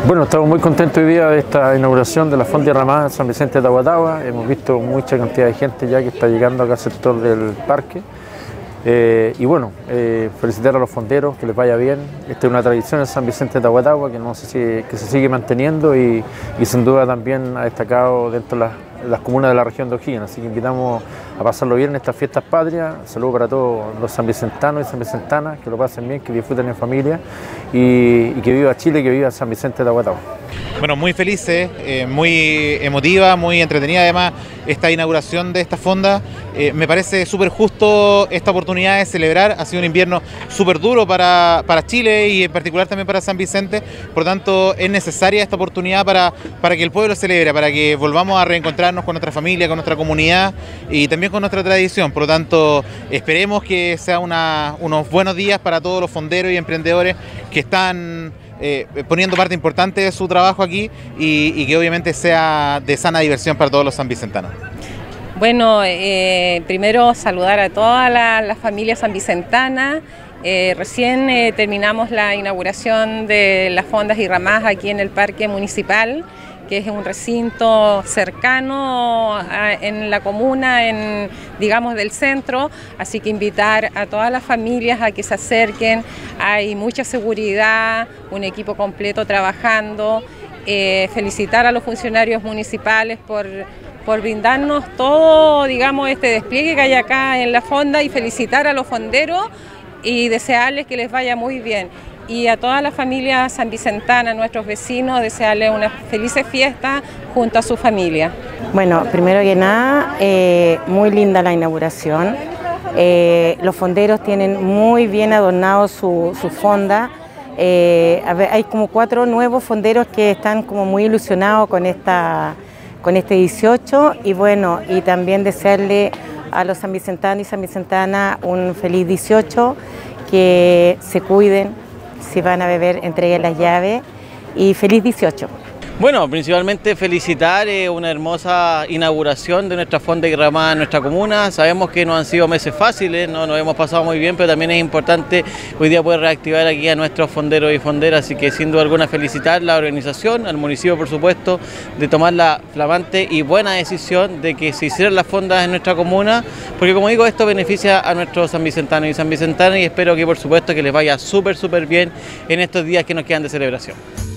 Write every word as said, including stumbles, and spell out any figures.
Bueno, estamos muy contentos hoy día de esta inauguración de la Fonda Derramada San Vicente de Tahuatahua. Hemos visto mucha cantidad de gente ya que está llegando acá al sector del parque. Eh, y bueno, eh, felicitar a los fonderos, que les vaya bien. Esta es una tradición en San Vicente de Tahuatahua que, no sé si, que se sigue manteniendo y, y sin duda también ha destacado dentro de las, las comunas de la región de O'Higgins. Así que invitamos a pasarlo bien en estas fiestas patrias. Saludos para todos los sanvicentanos y sanvicentanas, que lo pasen bien, que disfruten en familia y, y que viva Chile, que viva San Vicente de Tahuatahua. Bueno, muy felices, eh, muy emotiva, muy entretenida además esta inauguración de esta fonda. Eh, me parece súper justo esta oportunidad de celebrar. Ha sido un invierno súper duro para, para Chile y en particular también para San Vicente. Por lo tanto, es necesaria esta oportunidad para, para que el pueblo celebre, para que volvamos a reencontrarnos con nuestra familia, con nuestra comunidad y también con nuestra tradición. Por lo tanto, esperemos que sea una, unos buenos días para todos los fonderos y emprendedores que están Eh, poniendo parte importante de su trabajo aquí y, y que obviamente sea de sana diversión para todos los sanvicentanos. Bueno, eh, primero saludar a toda la, la familia sanvicentana. Eh, recién eh, terminamos la inauguración de las fondas y ramadas aquí en el Parque Municipal, que es un recinto cercano a, en la comuna, en, digamos, del centro, así que invitar a todas las familias a que se acerquen. Hay mucha seguridad, un equipo completo trabajando, eh, felicitar a los funcionarios municipales por, por brindarnos todo, digamos, este despliegue que hay acá en la fonda y felicitar a los fonderos y desearles que les vaya muy bien. Y a toda la familia sanvicentana, nuestros vecinos, desearles una feliz fiesta junto a su familia. Bueno, primero que nada, eh, muy linda la inauguración. Eh, los fonderos tienen muy bien adornado su, su fonda. Eh, a ver, hay como cuatro nuevos fonderos que están como muy ilusionados con, esta, con este dieciocho y bueno, y también desearle a los sanvicentanos y sanvicentanas un feliz dieciocho, que se cuiden. Si van a beber, entreguen las llaves y feliz dieciocho. Bueno, principalmente felicitar eh, una hermosa inauguración de nuestra fonda y ramada en nuestra comuna. Sabemos que no han sido meses fáciles, no nos hemos pasado muy bien, pero también es importante hoy día poder reactivar aquí a nuestros fonderos y fonderas, así que sin duda alguna felicitar la organización, al municipio por supuesto, de tomar la flamante y buena decisión de que se hicieran las fondas en nuestra comuna, porque como digo, esto beneficia a nuestros sanvicentanos y sanvicentanas y espero que por supuesto que les vaya súper súper bien en estos días que nos quedan de celebración.